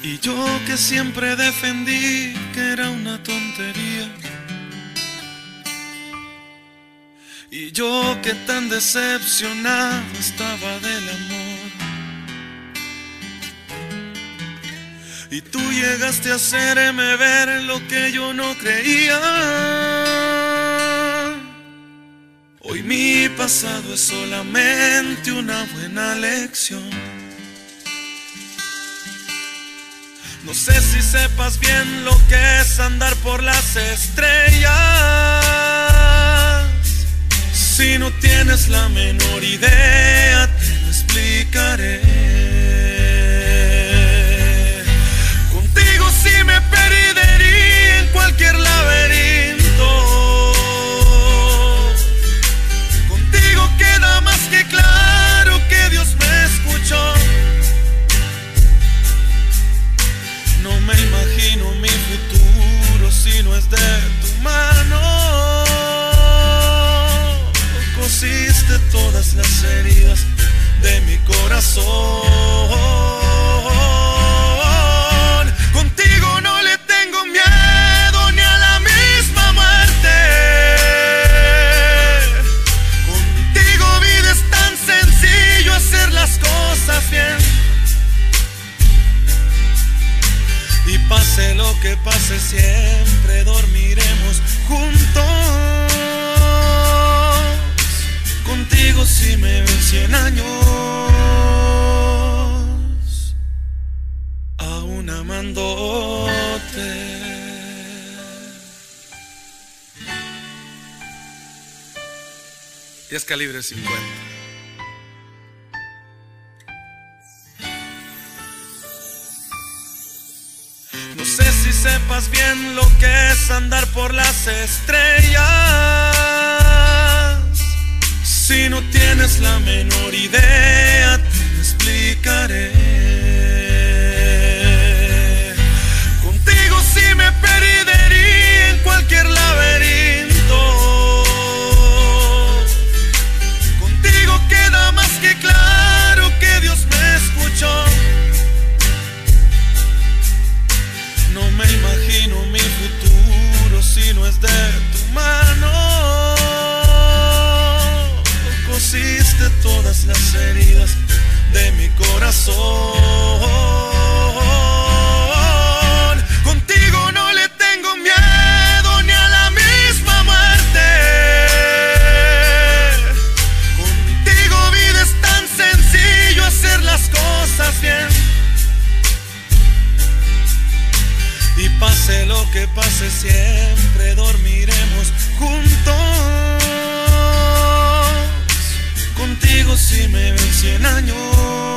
Y yo que siempre defendí que era una tontería. Y yo que tan decepcionado estaba del amor. Y tú llegaste a hacerme ver lo que yo no creía. Hoy mi pasado es solamente una buena lección. No sé si sepas bien lo que es andar por las estrellas. Si no tienes la menor idea, te lo explicaré. Contigo sí me perdería en cualquier laberinto. Contigo queda más que claro que Dios me escuchó. No me imagino mi futuro si no es de tu mano. Cosiste todas las heridas de mi corazón. Contigo no le tengo miedo ni a la misma muerte. Contigo, vida, es tan sencillo hacer las cosas bien. Y pase lo que pase, siempre dormiremos juntos. Contigo si me ven 100 años, aún amándote. Y es calibre 50. No sé si sepas bien lo que es andar por las estrellas. Si no tienes la menor idea, te lo explicaré. Contigo sí me perdería en cualquier laberinto. Contigo queda más que claro que Dios me escuchó. No me imagino mi futuro si no es de tu mano. Cosiste todas las heridas de mi corazón. Contigo no le tengo miedo ni a la misma muerte. Contigo, vida, es tan sencillo hacer las cosas bien. Y pase lo que pase, siempre dormiremos juntos. Contigo si me ven 100 años,